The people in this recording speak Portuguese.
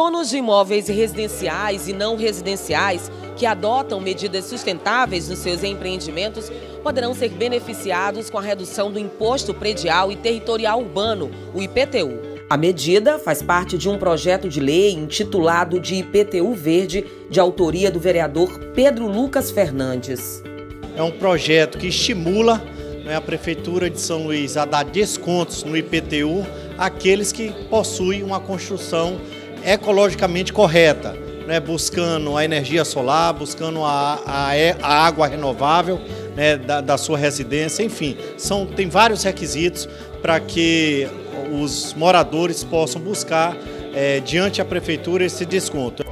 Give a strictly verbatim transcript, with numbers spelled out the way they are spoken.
Donos de imóveis residenciais e não residenciais que adotam medidas sustentáveis nos seus empreendimentos poderão ser beneficiados com a redução do Imposto Predial e Territorial Urbano, o I P T U. A medida faz parte de um projeto de lei intitulado de I P T U Verde, de autoria do vereador Pedro Lucas Fernandes. É um projeto que estimula, né, a Prefeitura de São Luís a dar descontos no I P T U àqueles que possuem uma construção ecologicamente correta, né, buscando a energia solar, buscando a, a, a água renovável, né, da, da sua residência, enfim, são, tem vários requisitos para que os moradores possam buscar, é, diante da Prefeitura, esse desconto.